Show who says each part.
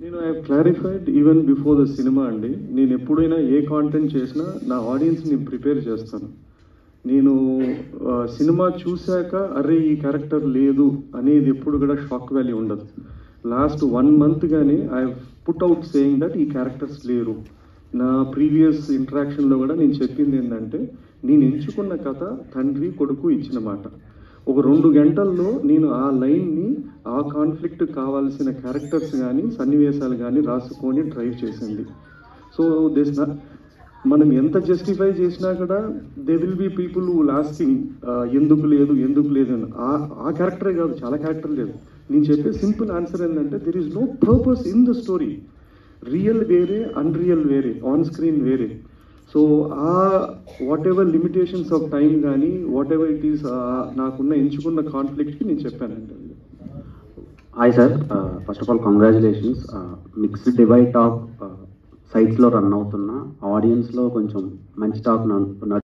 Speaker 1: నేను I clarified even before the cinema అండి. నేను ఎప్పుడైనా ఏ కాంటెంట్ చేసినా నా ఆడియన్స్ నేను ప్రిపేర్ చేస్తాను. నేను సినిమా చూశాక అరే ఈ క్యారెక్టర్ లేదు అనేది ఎప్పుడు కూడా షాక్ వాల్యూ ఉండదు. లాస్ట్ 1 month కానీ I put out saying that ఈ క్యారెక్టర్స్ లేరు. నా ప్రీవియస్ ఇంటరాక్షన్లో కూడా నేను చెప్పింది ఏంటంటే, నేను ఎంచుకున్న కథ తండ్రి కొడుకు ఇచ్చిన మాట. ఒక 2 గంటల్లో నేను ఆ లైన్ని, ఆ కాన్ఫ్లిక్ట్ కావాల్సిన క్యారెక్టర్స్ కానీ సన్నివేశాలు కానీ రాసుకొని డ్రైవ్ చేసింది. సో మనం ఎంత జస్టిఫై చేసినా కూడా they will be people who lasting ఎందుకు లేదు అని. ఆ క్యారెక్టరే కాదు, చాలా క్యారెక్టర్ లేదు. నేను చెప్పే సింపుల్ ఆన్సర్ ఏంటంటే, there is no purpose in the story. Real వేరే, అన్రియల్ వేరే, ఆన్ స్క్రీన్ వేరే. సో ఆ whatever limitations of time కానీ వాట్ ఎవర్ ఇట్ ఈస్ నాకున్న ఎంచుకున్న కాన్ఫ్లిక్ట్కి నేను చెప్పానండి.
Speaker 2: Hi sir, first of all congratulations. Mixed divide talk సైట్స్లో రన్ అవుతున్న ఆడియన్స్లో కొంచెం మంచి టాక్